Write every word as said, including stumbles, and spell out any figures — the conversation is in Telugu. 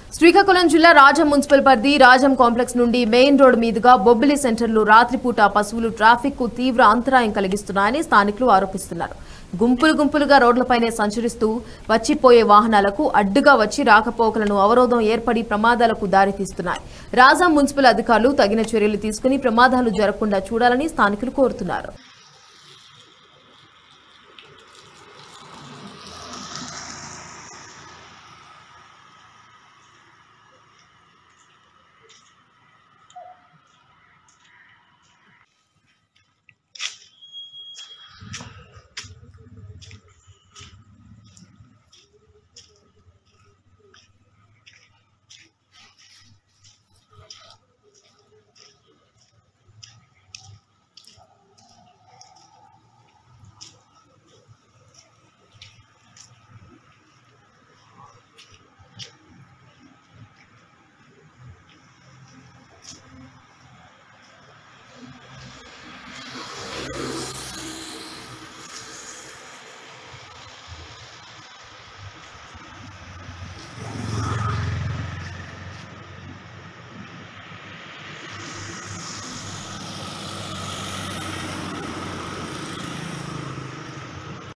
శ్రీకాకుళం జిల్లా రాజం మున్సిపల్ పరిధి రాజం కాంప్లెక్స్ నుండి మెయిన్ రోడ్ మీదుగా బొబ్బిలి సెంటర్లో రాత్రిపూట పశువులు ట్రాఫిక్ కు తీవ్ర అంతరాయం కలిగిస్తున్నాయని స్థానికులు ఆరోపిస్తున్నారు. గుంపులు గుంపులుగా రోడ్లపైనే సంచరిస్తూ వచ్చిపోయే వాహనాలకు అడ్డుగా వచ్చి రాకపోకలను అవరోధం ఏర్పడి ప్రమాదాలకు దారితీస్తున్నాయి. రాజం మున్సిపల్ అధికారులు తగిన చర్యలు తీసుకుని ప్రమాదాలు జరగకుండా చూడాలని స్థానికులు కోరుతున్నారు.